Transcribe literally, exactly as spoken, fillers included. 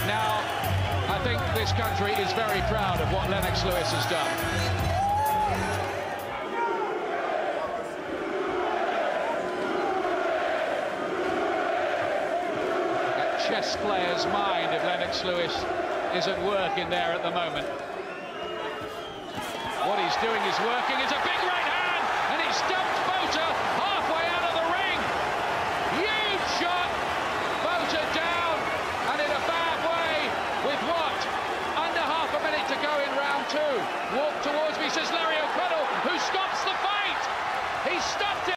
Now, I think this country is very proud of what Lennox Lewis has done. That chess player's mind if Lennox Lewis is at work in there at the moment. What he's doing is working. It's a big right hand, and he stumped Bota halfway